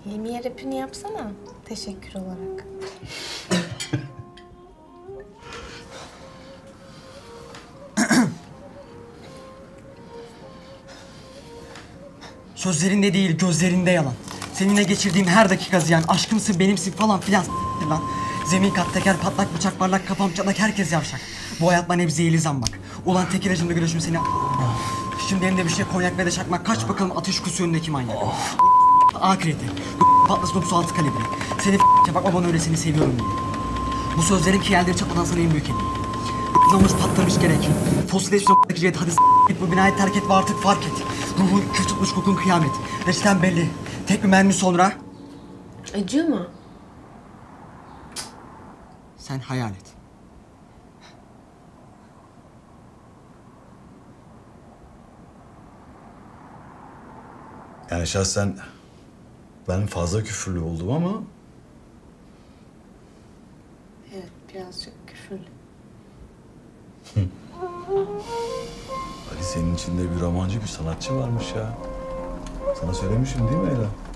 Hilmiye rapini yapsana teşekkür olarak. Sözlerinde değil, gözlerinde yalan. Seninle geçirdiğim her dakika ziyan. Aşkımsın, benimsin falan filan lan. Zemin kat, teker patlak, bıçak parlak, kafam çatlak, herkes yavşak. Bu hayat bana hep zehirli zambak. Ulan tek ilacımda güreşim seni... Şimdi elimde bir şey konyak ve de çakmak. Kaç bakalım ateş kusu önündeki manyak. A kredi. Patlasın 36 kalibre. Seni bak bana öyle seni seviyorum diye. Bu sözlerin ki yerleri çatmadan sana en büyük hediye. Namız patlamış gerek. Fosilleşmiş jet hadi git bu binayı terk et ve artık fark et. Ruhun kül tutmuş kokun kıyamet. Reçeten belli. Tek bir mermi sonra... Acıyor mu? Sen hayal et. Yani şahsen ben fazla küfürlü oldum ama... Evet, birazcık küfürlü. Ali senin içinde bir romancı, bir sanatçı varmış ya. Sana söylemişim değil mi Ela?